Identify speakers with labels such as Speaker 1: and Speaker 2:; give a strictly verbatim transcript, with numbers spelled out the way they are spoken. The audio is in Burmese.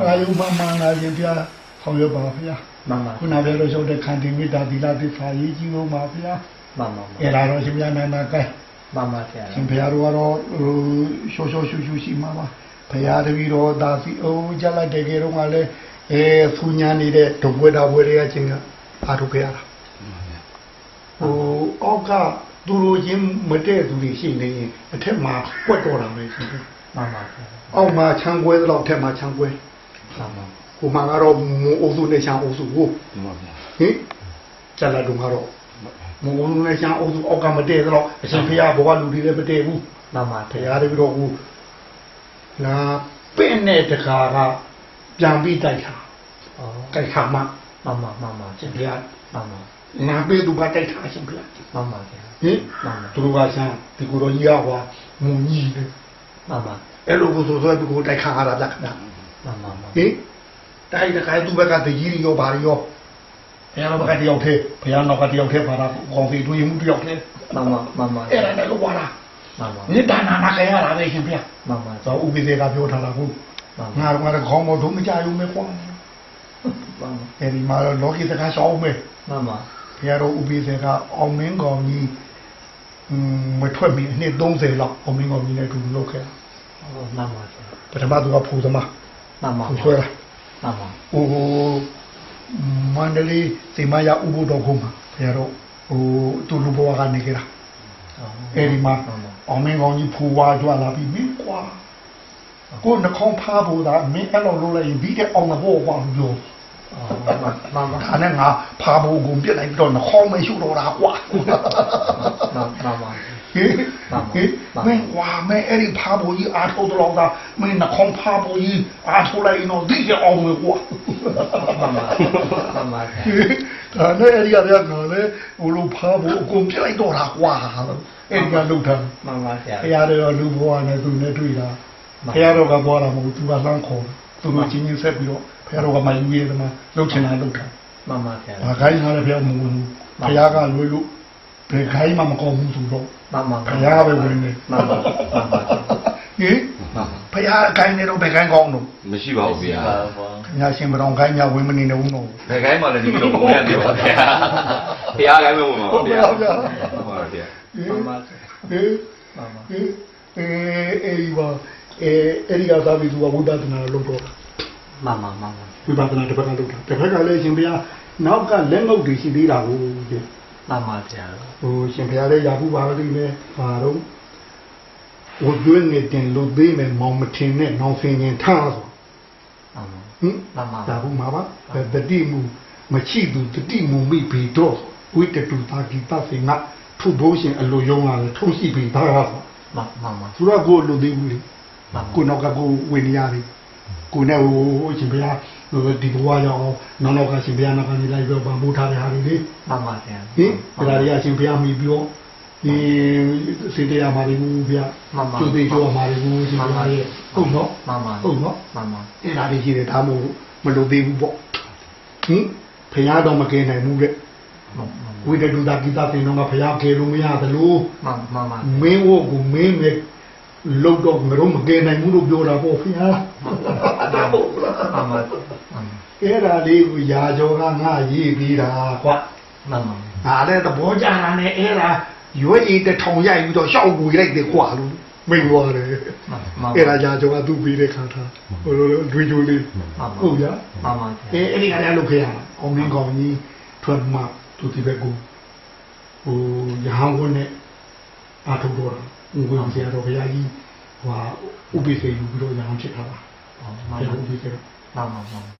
Speaker 1: အာယုမမှန်လာခြင်းပြဆောင်ရွက်ပါဗျာမှန်ပါခုနပြောလို့ဆိုတဲ့ခန္တီမေတ္တာသီလသစ္စာရေးကြည့်လို့ပါဗျာမှန်ပါအဲ့ဒါတော့ရှင်ဗျာနာနာကဲမှန်ပါဗျာရှင်ဗျာတို့ကတော့ရှောရှောရှူရှူရှိမှာပါဘုရားတပည့်တော်ဒါစီအိုးကြလိုက်တဲ့ကေတော့ကလည်းအဲဆူညာနေတဲ့ဒုပွဲတော်ပွဲတွေကချင်းကအားထုတ်ခဲ့ရတာဟိုအောက်ကသူလိုချင်းမတည့်သူတွေရှိနေရင်အထက်မှာကွက်တော်တာပဲရှိတယ်မှန်ပါဗျာအောက်မှာချမ်းကွဲတော့ထက်မှာချမ်းကွဲမှန်ပါဟိုမှာကတော့မအိုးစုနဲ့ချမ်းအိုးစုကိုမှန်ပါဗျာဟင်ကျလာတော့ကတော့မအိုးစုနဲ့ချမ်းအိုးစုအောက်ကမတည့်တော့အရှင်ဖရာဘောကလူတွေလည်းမတည့်ဘူးမှန်ပါဖရာတပည့်တော်ကလာပြင်းတဲ့တခါကပြန်ပြီးတိုက်တာဩတိုက်ခါမှမှန်ပါမှန်ပါရှင်ဖရာမှန်ပါနာပေးသူပါတိုက်တာရှင်ဖရာမှန်ပါဗျာဟင်မှန်ပါသူတို့ကဆန်းဒီကိုတော်ကြီးကဟွာမုံကြီးတယ်မှန်ပါအဲ့လိုကိုဆိုဆိုဒီကိုတိုက်ခါရတာလက်ခဏမှန်ပါဟင်တိုက်တခါသူဘက်ကတကြီးရောဘာရောဘုရားဘက်ကတယောက်တည်းဘုရားနောက်ကတယောက်တည်းပါတာကောင်းစီတွေးမှုတယောက်တည်းမှန်ပါမှန်ပါအဲ့ဒါလည်းလို့ပါလားမှန်ပါနိဒာနာနာခရတာပဲရှင်ဗျာမှန်ပါသောဥပိ္ပေကပြောထားတာဟုတ်ငါတို့ကတော့ခေါင်းမတို့မကြရုံပဲကွာမှန်ပါအဲ့ဒီမှာလောကီစကားရှောင်းမယ်မှန်ပါဘုရားတို့ဥပိ္ပေကအောင်မင်းကောင်ကြီးမထွက်ပြီးအနှစ်သုံးဆယ်လောက်အောင်မင်းကောင်ကြီးနဲ့အတူလုပ်ခဲ့တာဟုတ်မှန်ပါပထမသူကဖူသမားမှန်ပါဖူဆွဲတာမှန်ပါဟိုမန္တလေးစီမရဥပုဒ္ဒောခုမှာဘုရားတို့ဟိုသူလူဘဝကနေကြတာအဲ့ဒီမှာအောင်မင်းကောင်းကြီးဖူဝါကြွလာပြီးမင်းကွာကိုနှခေါင်းဖားဖို့ဒါမင်းအဲ့လိုလုပ်လိုက်ရင်ပြီးတဲ့အောင်ဘောကွာလို့ပြောမှန်ပါဒါနဲ့ငါဖားဖို့ကိုပြစ်လိုက်ပြီးတော့နှခေါင်းမရှုတော့တာကွာမှန်ပါဟေးဟေးမင်းကွာမင်းအဲ့ဒီဖားဖို့ကြီးအားထုတ်တော့တာမင်းနှခေါင်းဖားဖို့ကြီးအားထုတ်လိုက်ရင်တော့ဒီတဲ့အောင်ကွာမှန်ပါမှန်ပါဒါနဲ့အဲ့ဒီရတဲ့နော်လေဟိုလိုဖားဖို့အကုန်ပြစ်လိုက်တော့တာကွာအဲ့ဒီကလုတ်ထားမှန်ပါဗျာဘုရားတော်လူဘဝနဲ့သူနဲ့တွေ့တာဘုရားတော်ကပြောတာမဟုတ်သူကလှမ်းခေါ်သူတို့ချင်းချင်းဆက်ပြီးတော့ဘုရားတော်ကမှယူရတဲ့မှာလုတ်ချင်တာလုတ်တာမှန်ပါဗျာဘာခိုင်းထားလဲဘုရားမဝင်ဘူးဘုရားကလွေလို့ဘယ်ခိုင်းမှမကောင်းဘူးဆိုတော့မှန်ပါဘုရားပဲဝင်နေမှန်ပါမှန်ပါဟင်ဘုရားခိုင်းနေတော့ဘယ်ခိုင်းကောင်းတော့
Speaker 2: မရှိပါဘူးဗျာ
Speaker 1: ခင်ဗျာရှင်မတော်ခိုင်းညာဝင်မနေဘူးတော့
Speaker 2: ဘယ်ခိုင်းမှလည်းဒီလိုမဝင်ရသေးပါဗျာဘုရားခိုင်းမဝင်ပါဘူးဗျာဟုတ်ပါဗျာ
Speaker 1: မှန်ပါဟင်မှန်ပါဟင်အေးအေးပါအဲအဲ့ဒီကသာပြီးသူကဝိပဿနာလုပ်တော့မှန်ပါမှန်ပါဝိပဿနာတစ်ပတ်ကလုပ်တာတစ်ပတ်ကလည်းရှင်ဘုရားနောက်ကလက်ငုပ်တွေရှိသေးတာကိုမှန်ပါဗျာဟိုရှင်ဘုရားလည်းရာဘူးပါလိမ့်မယ်ဘာတော့ဝတ်သွင်းနေတင်လို့သေးမယ်မောင်မထင်နဲ့နောင်ဆင်ရင်ထားဆိုဟင်မှန်ပါဒါဘူးမှာပါတတိမူမချိသူတတိမူမိဘီတော့ဝိတတုသာဂိတစေငါထုဘိုးရှင်အလိုယုံလာတယ်ထုံးရှိပြီဒါကဆိုမှန်ပါမှန်သူကကိုလိုသေးဘူးလေကိုနောက်ကကိုဝင်ရပြီကိုနဲ့ဟိုရှင်ဘုရားဒီဘဝရောက်အောင်နောက်နောက်ကရှင်ဘုရားနောက်ကနေလိုက်ပြောဗမိုးထားတဲ့ဟာတွေလေမှန်ပါဗျာဟင်ဒါတွေကရှင်ဘုရားမိပြောဒီစေတရားမာရီဘူးဗျာမှန်ပါသူသိကျော်မာရီဘူးရှင်ဘုရားရဲ့ဟုတ်နော်မှန်ပါဟုတ်နော်မှန်ပါအဲ့ဒါတွေရှိတယ်ဒါမို့မလိုသေးဘူးပေါ့ဟင်ဘုရားတော့မကယ်နိုင်ဘူးတဲ့ဝိတ္တုတာကိတပင်တော့ဘုရားကယ်လို့မရသလိုမှန်မှန်ပါမင်းဝို့ကိုမင်းနဲ့လုတ်တော့ငါတို့မကယ်နိုင်ဘူးလို့ပြောတာပေါ့ခင်ဗျာဟုတ်လားမှန်ပါအဲ့ဒါလေးကိုရာကျော်ကငါရေးပြီးတာကွာမှန်ပါငါလည်းသဘောကျတာနဲ့အဲ့ဒါရွေးရည်တထောင်ရိုက်ပြီးတော့ရှောက်ကူလိုက်တယ်ကွာလို့မိန်သွားတယ်အဲ့ဒါရာကျော်ကသူ့ပြီးတဲ့ခါထားဟိုလိုဒွေချိုလေးဟုတ်ရမှန်ပါအဲ့အဲ့ဒီကလည်းလုတ်ခဲ့ရအောင်ငင်းကောင်ကြီးထွက်မှသူဒီဘက်ကိုဟိုရဟန်းဝန်နဲ့အာထုတ်တော့ဥပ္ပဆရာတော်ဘုရားကြီးဟိုဥပ္ပစေယူပြီးတော့ရအောင်ဖြစ်တာပါဟုတ်ပါဘူးဥပ္ပစေတော့မှန်ပါပါ